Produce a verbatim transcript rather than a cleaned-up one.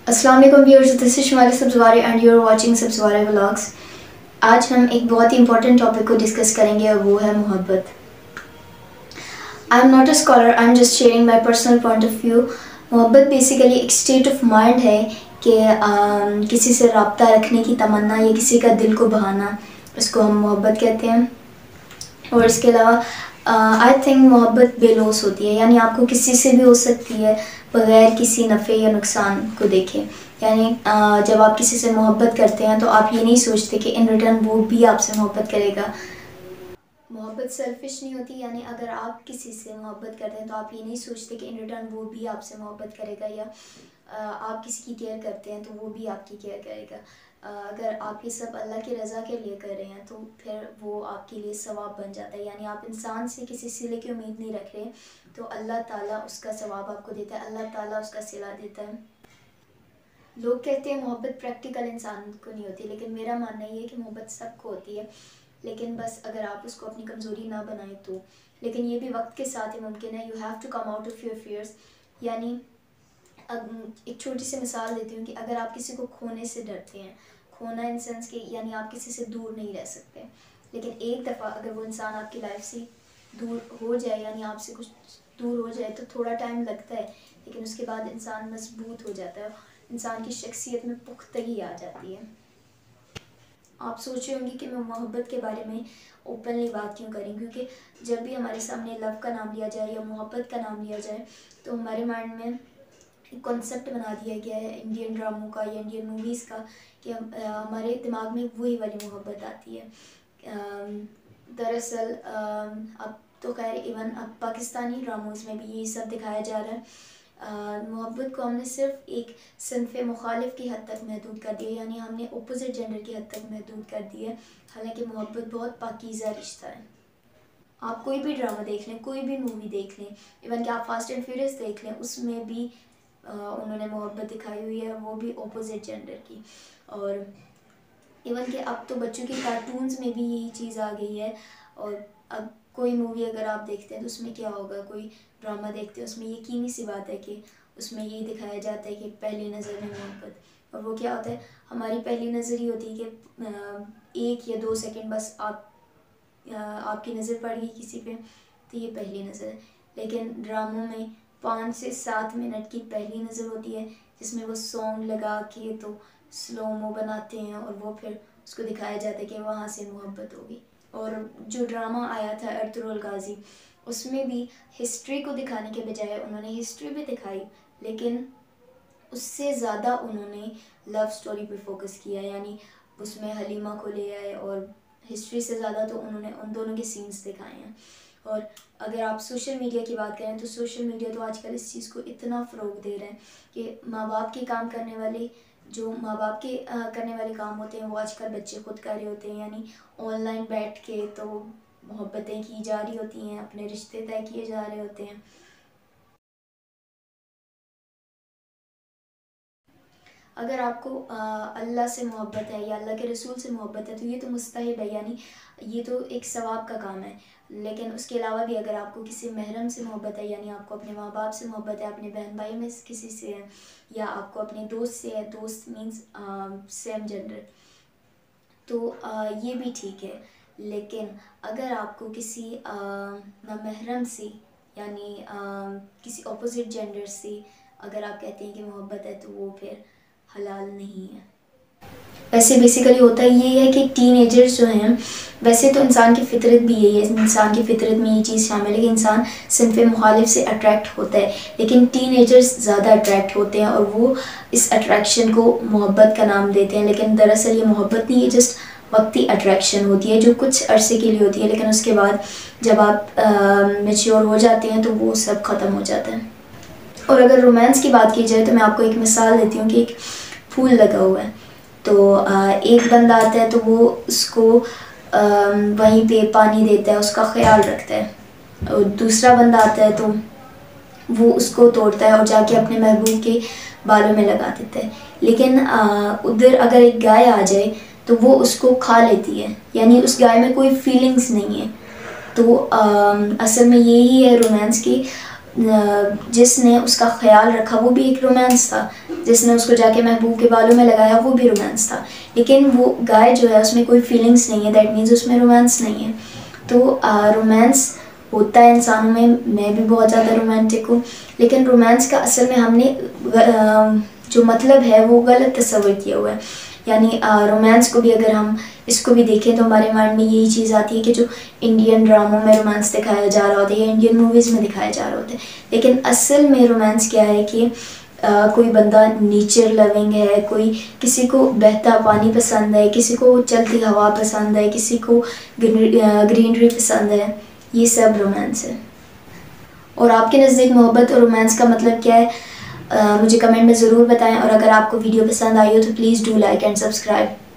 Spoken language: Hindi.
अस्सलाम वालेकुम viewers, this is Shumari Sabzwari and you are watching Sabzwari vlogs. आज हम एक बहुत ही इंपॉर्टेंट टॉपिक को डिस्कस करेंगे और वो है मोहब्बत। I am not a scholar, I am just sharing my personal point of view. मोहब्बत बेसिकली एक स्टेट ऑफ माइंड है कि uh, किसी से रब्ता रखने की तमन्ना या किसी का दिल को बहाना, उसको हम मोहब्बत कहते हैं। और इसके अलावा आई थिंक मोहब्बत बेलौस होती है, यानी आपको किसी से भी हो सकती है बग़ैर किसी नफ़े या नुकसान को देखे। यानी uh, जब आप किसी से मोहब्बत करते हैं तो आप ये नहीं सोचते कि इन रिटर्न वो भी आपसे मोहब्बत करेगा। मोहब्बत सेल्फिश नहीं होती, यानी अगर आप किसी से मोहब्बत करते हैं तो आप ये नहीं सोचते कि इन रिटर्न वो भी आपसे मोहब्बत करेगा, या आप किसी की केयर करते हैं तो वो भी आपकी केयर करेगा। अगर आप ये सब अल्लाह की रज़ा के लिए कर रहे हैं तो फिर वो आपके लिए सवाब बन जाता है। यानी आप इंसान से किसी सिले की उम्मीद नहीं रख रहे तो अल्लाह ताला उसका सवाब आपको देता है, अल्लाह ताला उसका सिला देता है। लोग कहते हैं मोहब्बत प्रैक्टिकल इंसान को नहीं होती, लेकिन मेरा मानना ये है कि मोहब्बत सबको होती है, लेकिन बस अगर आप उसको अपनी कमज़ोरी ना बनाएं तो। लेकिन ये भी वक्त के साथ ही मुमकिन है। You have to come out of your fears. यानी एक छोटी सी मिसाल देती हूँ कि अगर आप किसी को खोने से डरते हैं, खोना इन सेंस के यानी आप किसी से दूर नहीं रह सकते, लेकिन एक दफ़ा अगर वो इंसान आपकी लाइफ से दूर हो जाए, यानी आपसे कुछ दूर हो जाए, तो थोड़ा टाइम लगता है, लेकिन उसके बाद इंसान मजबूत हो जाता है, इंसान की शख्सियत में पुख्तगी आ जाती है। आप सोच रहे होंगे कि मैं मोहब्बत के बारे में ओपनली बात क्यों करें, क्योंकि जब भी हमारे सामने लव का नाम लिया जाए या मोहब्बत का नाम लिया जाए तो हमारे माइंड में एक कॉन्सेप्ट बना दिया गया है इंडियन ड्रामों का या इंडियन मूवीज़ का कि हमारे दिमाग में वही वाली मोहब्बत आती है। दरअसल अब तो खैर इवन अब पाकिस्तानी ड्रामोज़ में भी यही सब दिखाया जा रहा है। मोहब्बत को हमने सिर्फ एक सिनफ़े मुखालिफ की हद तक महदूद कर दिया, यानी हमने अपोजिट जेंडर की हद तक महदूद कर दी है, हालांकि मोहब्बत बहुत पाकीज़ा रिश्ता है। आप कोई भी ड्रामा देख लें, कोई भी मूवी देख लें, इवन कि आप फास्ट एंड फ्यूरियस देख लें, उसमें भी आ, उन्होंने मोहब्बत दिखाई हुई है, वो भी अपोजिट जेंडर की। और इवन कि अब तो बच्चों के कार्टून्स में भी यही चीज़ आ गई है। और अब कोई मूवी अगर आप देखते हैं तो उसमें क्या होगा, कोई ड्रामा देखते हैं उसमें यकीनी सी बात है कि उसमें यही दिखाया जाता है कि पहली नज़र में मोहब्बत। और वो क्या होता है, हमारी पहली नज़र ही होती है कि एक या दो सेकंड बस आप आपकी नज़र पड़ गई किसी पे तो ये पहली नज़र है। लेकिन ड्रामों में पाँच से सात मिनट की पहली नज़र होती है, जिसमें वो सॉन्ग लगा के तो स्लो मो बनाते हैं और वो फिर उसको दिखाया जाता है कि वहाँ से मोहब्बत होगी। और जो ड्रामा आया था अर्तुगरुल गाजी, उसमें भी हिस्ट्री को दिखाने के बजाय उन्होंने हिस्ट्री भी दिखाई, लेकिन उससे ज़्यादा उन्होंने लव स्टोरी पे फोकस किया, यानी उसमें हलीमा को ले आए और हिस्ट्री से ज़्यादा तो उन्होंने उन दोनों के सीन्स दिखाए हैं। और अगर आप सोशल मीडिया की बात करें तो सोशल मीडिया तो आजकल इस चीज़ को इतना फ़रोग दे रहे हैं कि माँ बाप के काम करने वाले जो माँ बाप के आ, करने वाले काम होते हैं वो आजकल बच्चे खुद कर रहे होते हैं। यानी ऑनलाइन बैठ के तो मोहब्बतें की जा रही होती हैं, अपने रिश्ते तय किए जा रहे होते हैं। अगर आपको अल्लाह से मोहब्बत है या अल्लाह के रसूल से मोहब्बत है तो ये तो मुस्तहिब है, यानी ये तो एक सवाब का काम है। लेकिन उसके अलावा भी अगर आपको किसी महरम से मोहब्बत है, यानी आपको अपने माँ बाप से मोहब्बत है, अपने बहन भाई में किसी से है, या आपको अपने दोस्त से है, दोस्त मीन्स सेम जेंडर, तो आ, ये भी ठीक है। लेकिन अगर आपको किसी नामहरम से यानी किसी अपोजिट जेंडर से अगर आप कहते हैं कि मोहब्बत है तो वो फिर हलाल नहीं है। वैसे बेसिकली होता ये है कि टीनेजर्स जो हैं, वैसे तो इंसान की फितरत भी यही है, इंसान की फितरत में ये चीज़ शामिल है कि इंसान सिनफ़े मुखालिफ से अट्रैक्ट होता है, लेकिन टीनेजर्स ज़्यादा अट्रैक्ट होते हैं और वो इस अट्रैक्शन को मोहब्बत का नाम देते हैं। लेकिन दरअसल ये मोहब्बत नहीं, ये जस्ट वक्ती अट्रैक्शन होती है जो कुछ अरसे के लिए होती है, लेकिन उसके बाद जब आप मैच्योर हो जाते हैं तो वो सब ख़त्म हो जाता है। और अगर रोमांस की बात की जाए तो मैं आपको एक मिसाल देती हूँ कि एक फूल लगा हुआ है, तो एक बंदा आता है तो वो उसको वहीं पे पानी देता है, उसका ख्याल रखता है, और दूसरा बंदा आता है तो वो उसको तोड़ता है और जाके अपने महबूब के बालों में लगा देता है। लेकिन उधर अगर एक गाय आ जाए तो वो उसको खा लेती है, यानी उस गाय में कोई फीलिंग्स नहीं है। तो आ, असल में यही है रोमांस की, जिसने उसका ख्याल रखा वो भी एक रोमांस था, जिसने उसको जाके महबूब के बालों में लगाया, वो भी रोमांस था। लेकिन वो गाय जो है उसमें कोई फीलिंग्स नहीं है, दैट मीन्स उसमें रोमांस नहीं है। तो रोमांस होता है इंसानों में, मैं भी बहुत ज़्यादा रोमांटिक हूँ, लेकिन रोमांस का असल में हमने जो मतलब है वो गलत तस्वर किया हुआ है। यानी रोमांस को भी अगर हम इसको भी देखें तो हमारे माइंड में यही चीज़ आती है कि जो इंडियन ड्रामों में रोमांस दिखाया जा रहा होता है या इंडियन मूवीज़ में दिखाया जा रहा होता है। लेकिन असल में रोमांस क्या है कि आ, कोई बंदा नेचर लविंग है, कोई किसी को बहता पानी पसंद है, किसी को चलती हवा पसंद है, किसी को ग्रीनरी पसंद है, ये सब रोमांस है। और आपके नज़दीक मोहब्बत और रोमांस का मतलब क्या है, Uh, मुझे कमेंट में ज़रूर बताएं। और अगर आपको वीडियो पसंद आई हो तो please do like and subscribe.